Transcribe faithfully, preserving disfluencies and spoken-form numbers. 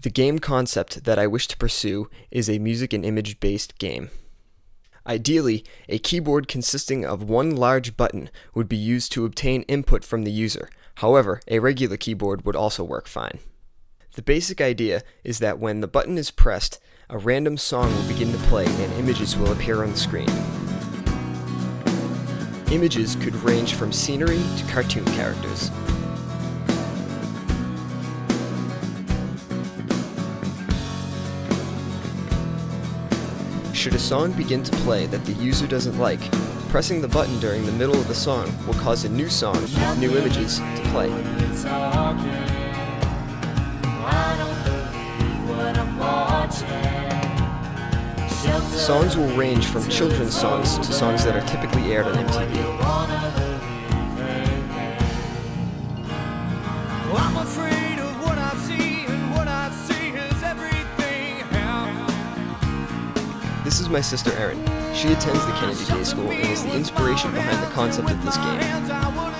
The game concept that I wish to pursue is a music and image-based game. Ideally, a keyboard consisting of one large button would be used to obtain input from the user. However, a regular keyboard would also work fine. The basic idea is that when the button is pressed, a random song will begin to play and images will appear on the screen. Images could range from scenery to cartoon characters. Should a song begin to play that the user doesn't like, pressing the button during the middle of the song will cause a new song with new images to play. Songs will range from children's songs to songs that are typically aired on M T V. I'm afraid of what I see, and what I see is everything. This is my sister Erin. She attends the Kennedy Day School and is the inspiration behind the concept of this game.